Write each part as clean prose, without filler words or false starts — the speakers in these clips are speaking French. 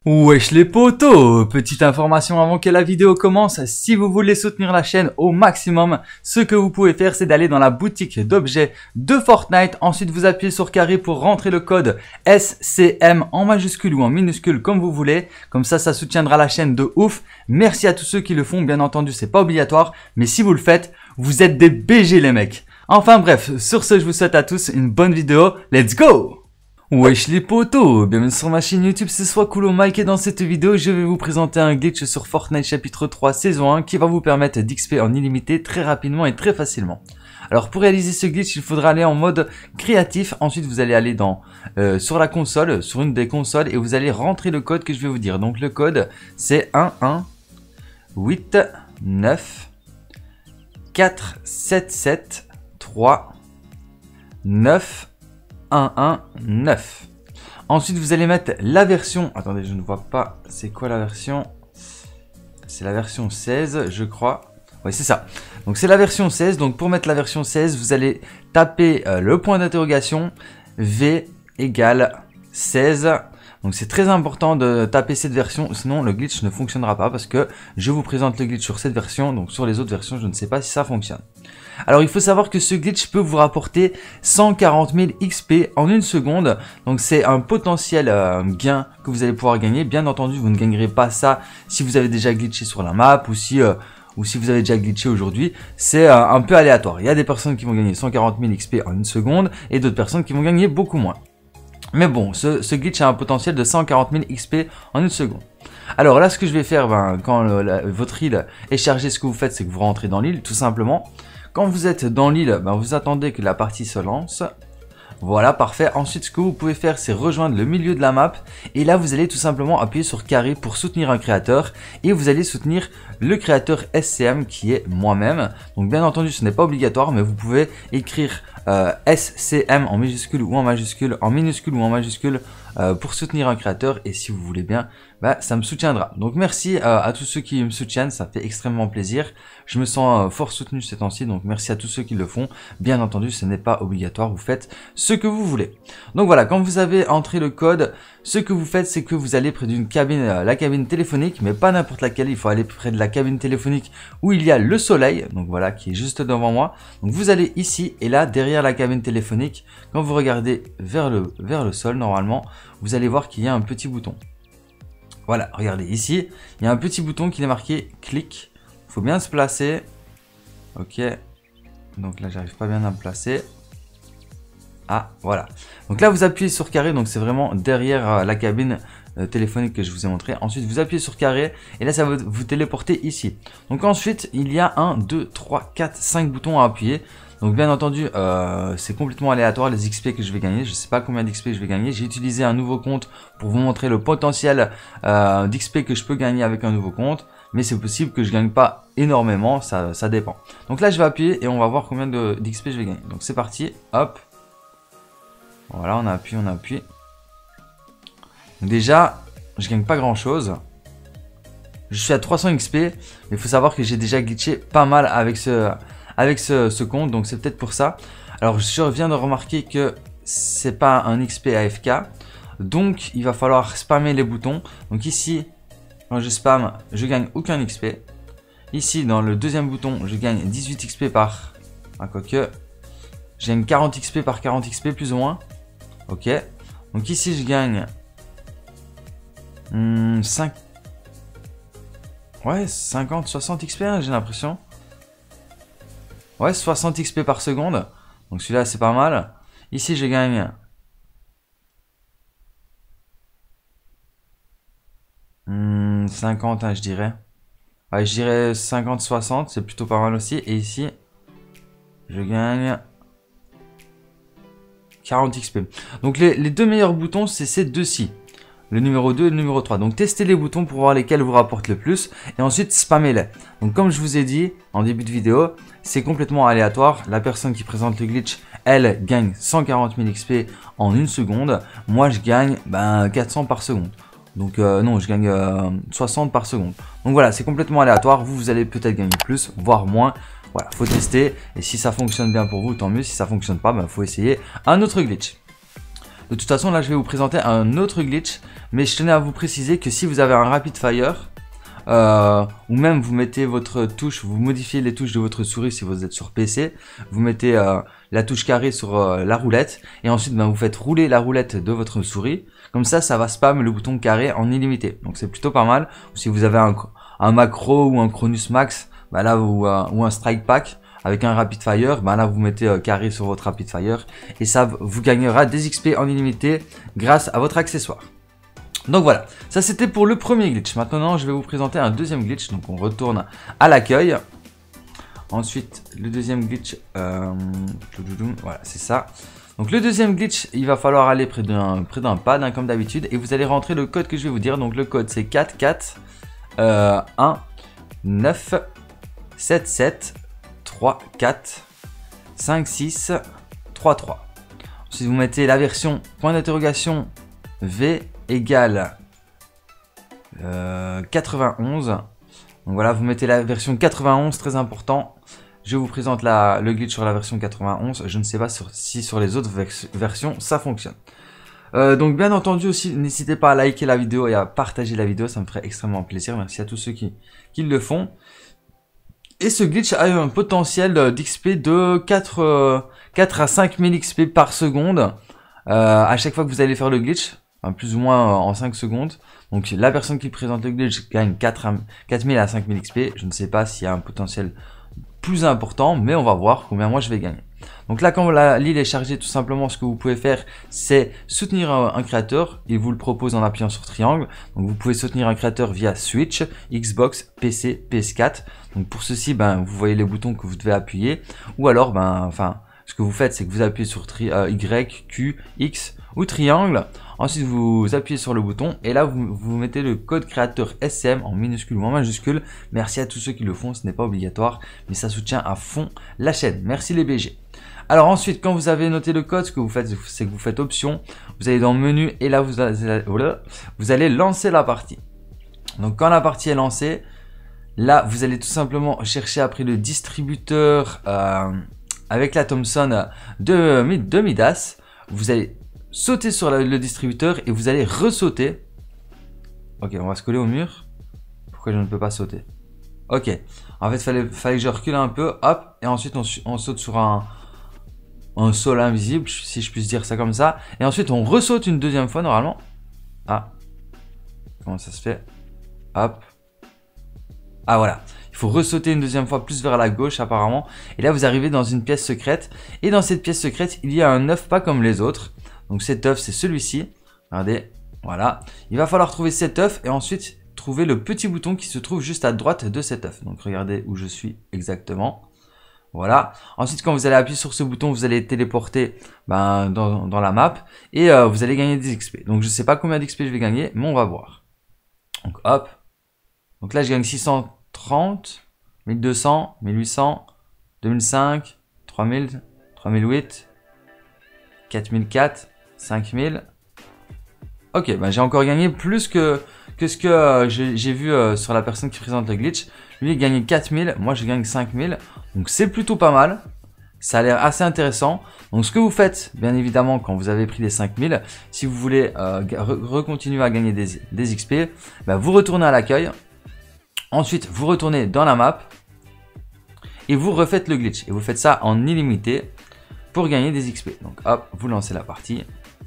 Wesh les potos, petite information avant que la vidéo commence, si vous voulez soutenir la chaîne au maximum, ce que vous pouvez faire c'est d'aller dans la boutique d'objets de Fortnite, ensuite vous appuyez sur carré pour rentrer le code SCM en majuscule ou en minuscule comme vous voulez, comme ça soutiendra la chaîne de ouf. Merci à tous ceux qui le font, bien entendu c'est pas obligatoire, mais si vous le faites, vous êtes des BG les mecs. Enfin bref, sur ce je vous souhaite à tous une bonne vidéo, let's go! Wesh les potos, bienvenue sur ma chaîne YouTube, c'est Swakulo Mike et dans cette vidéo je vais vous présenter un glitch sur Fortnite chapitre 3 saison 1 qui va vous permettre d'XP en illimité très rapidement et très facilement. Alors pour réaliser ce glitch il faudra aller en mode créatif, ensuite vous allez aller sur la console, sur une des consoles et vous allez rentrer le code que je vais vous dire. Donc le code c'est 118947739119. Ensuite vous allez mettre la version, attendez je ne vois pas, c'est quoi la version? C'est la version 16 je crois, oui c'est ça. Donc c'est la version 16, donc pour mettre la version 16 vous allez taper le point d'interrogation V égale 16. Donc c'est très important de taper cette version, sinon le glitch ne fonctionnera pas parce que je vous présente le glitch sur cette version, donc sur les autres versions je ne sais pas si ça fonctionne. Alors il faut savoir que ce glitch peut vous rapporter 140 000 XP en une seconde, donc c'est un potentiel gain que vous allez pouvoir gagner. Bien entendu vous ne gagnerez pas ça si vous avez déjà glitché sur la map ou si vous avez déjà glitché aujourd'hui, c'est un peu aléatoire. Il y a des personnes qui vont gagner 140 000 XP en une seconde et d'autres personnes qui vont gagner beaucoup moins. Mais bon, ce glitch a un potentiel de 140 000 XP en une seconde. Alors là, ce que je vais faire, quand votre île est chargée, ce que vous faites, c'est que vous rentrez dans l'île, tout simplement. Quand vous êtes dans l'île, vous attendez que la partie se lance. Voilà, parfait. Ensuite, ce que vous pouvez faire, c'est rejoindre le milieu de la map. Et là, vous allez tout simplement appuyer sur carré pour soutenir un créateur. Et vous allez soutenir le créateur SCM qui est moi-même. Donc, bien entendu, ce n'est pas obligatoire, mais vous pouvez écrire SCM en minuscule ou en majuscule, en minuscule ou en majuscule pour soutenir un créateur. Et si vous voulez bien, ça me soutiendra. Donc merci à tous ceux qui me soutiennent, ça fait extrêmement plaisir. Je me sens fort soutenu ces temps-ci, donc merci à tous ceux qui le font. Bien entendu, ce n'est pas obligatoire, vous faites ce que vous voulez. Donc voilà, quand vous avez entré le code, ce que vous faites, c'est que vous allez près d'une cabine, la cabine téléphonique, mais pas n'importe laquelle, il faut aller près de la cabine téléphonique où il y a le soleil, donc voilà, qui est juste devant moi. Donc vous allez ici, et là, derrière la cabine téléphonique, quand vous regardez vers le sol, normalement, vous allez voir qu'il y a un petit bouton. Voilà, regardez ici, il y a un petit bouton qui est marqué clic. Il faut bien se placer. Ok. Donc là, j'arrive pas bien à me placer. Ah, voilà. Donc là, vous appuyez sur carré. Donc c'est vraiment derrière la cabine téléphonique que je vous ai montré. Ensuite, vous appuyez sur carré. Et là, ça va vous téléporter ici. Donc ensuite, il y a 1, 2, 3, 4, 5 boutons à appuyer. Donc bien entendu, c'est complètement aléatoire les XP que je vais gagner. Je ne sais pas combien d'XP je vais gagner. J'ai utilisé un nouveau compte pour vous montrer le potentiel d'XP que je peux gagner avec un nouveau compte. Mais c'est possible que je gagne pas énormément, ça dépend. Donc là, je vais appuyer et on va voir combien d'XP je vais gagner. Donc c'est parti, hop. Voilà, on appuie, on appuie. Donc déjà, je gagne pas grand chose. Je suis à 300 XP, mais il faut savoir que j'ai déjà glitché pas mal avec ce compte, donc c'est peut-être pour ça. Alors je viens de remarquer que c'est pas un XP AFK, donc il va falloir spammer les boutons. Donc ici, quand je spam, je gagne aucun XP. Ici, dans le deuxième bouton, je gagne 18 XP par... Ah, quoique, je gagne 40 XP par 40 XP plus ou moins. Ok, donc ici je gagne 5... Ouais, 50, 60 XP, hein, j'ai l'impression. Ouais, 60 XP par seconde. Donc celui-là, c'est pas mal. Ici, je gagne 50, hein, je dirais. Ouais, je dirais 50, 60. C'est plutôt pas mal aussi. Et ici, je gagne 40 XP. Donc les deux meilleurs boutons, c'est ces deux-ci. Le numéro 2 et le numéro 3. Donc testez les boutons pour voir lesquels vous rapportent le plus. Et ensuite spammez-les. Donc comme je vous ai dit en début de vidéo, c'est complètement aléatoire. La personne qui présente le glitch, elle gagne 140 000 XP en une seconde. Moi je gagne 400 par seconde. Donc non, je gagne 60 par seconde. Donc voilà, c'est complètement aléatoire. Vous allez peut-être gagner plus, voire moins. Voilà, faut tester. Et si ça fonctionne bien pour vous, tant mieux. Si ça fonctionne pas, faut essayer un autre glitch. De toute façon, là, je vais vous présenter un autre glitch. Mais je tenais à vous préciser que si vous avez un rapid fire, ou même vous mettez votre touche, vous modifiez les touches de votre souris si vous êtes sur PC, vous mettez la touche carré sur la roulette, et ensuite vous faites rouler la roulette de votre souris. Comme ça va spam le bouton carré en illimité. Donc c'est plutôt pas mal. Si vous avez un macro ou un Cronus Max, là, ou un Strike Pack, avec un Rapid Fire, là vous mettez carré sur votre Rapid Fire et ça vous gagnera des XP en illimité grâce à votre accessoire. Donc voilà, ça c'était pour le premier glitch. Maintenant je vais vous présenter un deuxième glitch, donc on retourne à l'accueil. Ensuite le deuxième glitch, voilà c'est ça. Donc le deuxième glitch, il va falloir aller près d'un pad comme d'habitude et vous allez rentrer le code que je vais vous dire. Donc le code c'est 44 1 9 7 7 3 4 5 6 3 3. Si vous mettez la version point d'interrogation V égale 91. Donc voilà, vous mettez la version 91, très important. Je vous présente le glitch sur la version 91. Je ne sais pas si sur les autres versions ça fonctionne. Donc bien entendu aussi, n'hésitez pas à liker la vidéo et à partager la vidéo, ça me ferait extrêmement plaisir. Merci à tous ceux qui le font. Et ce glitch a un potentiel d'XP de 4 à 5000 XP par seconde à chaque fois que vous allez faire le glitch, plus ou moins en 5 secondes. Donc la personne qui présente le glitch gagne 4000 à 5000 XP. Je ne sais pas s'il y a un potentiel plus important, mais on va voir combien moi je vais gagner. Donc là, quand l'île est chargée, tout simplement, ce que vous pouvez faire, c'est soutenir un créateur. Il vous le propose en appuyant sur triangle. Donc vous pouvez soutenir un créateur via Switch, Xbox, PC, PS4. Donc pour ceci, vous voyez les boutons que vous devez appuyer. Ou alors, ce que vous faites, c'est que vous appuyez sur Y, Q, X ou triangle. Ensuite, vous appuyez sur le bouton et là, vous mettez le code créateur SM en minuscule ou en majuscule. Merci à tous ceux qui le font, ce n'est pas obligatoire, mais ça soutient à fond la chaîne. Merci les BG. Alors ensuite, quand vous avez noté le code, ce que vous faites, c'est que vous faites option, vous allez dans le menu et là, vous allez lancer la partie. Donc quand la partie est lancée, là, vous allez tout simplement chercher après le distributeur avec la Thompson de Midas. Vous allez sauter sur le distributeur et vous allez ressauter. Ok, on va se coller au mur. Pourquoi je ne peux pas sauter? Ok, en fait, fallait que je recule un peu, hop, et ensuite on saute sur un sol invisible, si je puisse dire ça comme ça. Et ensuite, on ressaute une deuxième fois, normalement. Ah, comment ça se fait? Hop. Ah, voilà. Il faut ressauter une deuxième fois, plus vers la gauche, apparemment. Et là, vous arrivez dans une pièce secrète. Et dans cette pièce secrète, il y a un œuf pas comme les autres. Donc, cet œuf, c'est celui-ci. Regardez, voilà. Il va falloir trouver cet œuf et ensuite trouver le petit bouton qui se trouve juste à droite de cet œuf. Donc, regardez où je suis exactement. Voilà. Ensuite, quand vous allez appuyer sur ce bouton, vous allez téléporter dans la map et vous allez gagner des XP. Donc, je ne sais pas combien d'XP je vais gagner, mais on va voir. Donc, hop. Donc là, je gagne 630, 1200, 1800, 2005, 3000, 3008, 4004, 5000. Ok, j'ai encore gagné plus que ce que j'ai vu sur la personne qui présente le glitch. Lui, il gagne 4000, moi je gagne 5000. Donc c'est plutôt pas mal. Ça a l'air assez intéressant. Donc ce que vous faites, bien évidemment, quand vous avez pris les 5000, si vous voulez recontinuer à gagner des XP, vous retournez à l'accueil. Ensuite, vous retournez dans la map et vous refaites le glitch. Et vous faites ça en illimité pour gagner des XP. Donc hop, vous lancez la partie.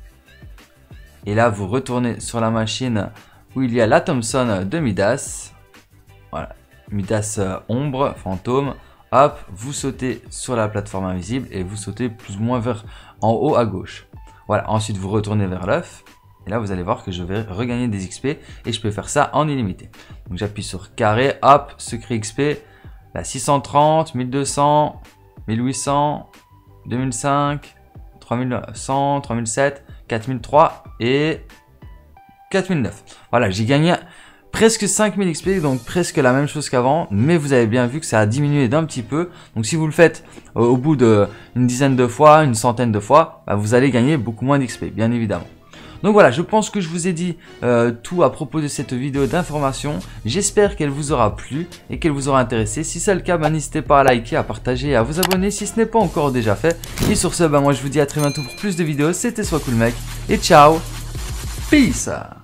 Et là, vous retournez sur la machine où il y a la Thompson de Midas. Voilà, Midas ombre, fantôme. Hop, vous sautez sur la plateforme invisible et vous sautez plus ou moins vers en haut à gauche. Voilà, ensuite vous retournez vers l'œuf. Et là, vous allez voir que je vais regagner des XP et je peux faire ça en illimité. Donc j'appuie sur carré, hop, secret XP. Là, 630, 1200, 1800, 2005, 3100, 3007, 4003 et 4009. Voilà, j'ai gagné presque 5000 XP, donc presque la même chose qu'avant, mais vous avez bien vu que ça a diminué d'un petit peu. Donc si vous le faites au bout d'une dizaine de fois, une centaine de fois, vous allez gagner beaucoup moins d'XP, bien évidemment. Donc voilà, je pense que je vous ai dit tout à propos de cette vidéo d'information. J'espère qu'elle vous aura plu et qu'elle vous aura intéressé. Si c'est le cas, n'hésitez pas à liker, à partager et à vous abonner si ce n'est pas encore déjà fait. Et sur ce, moi je vous dis à très bientôt pour plus de vidéos. C'était SoisCoolMec et ciao, peace.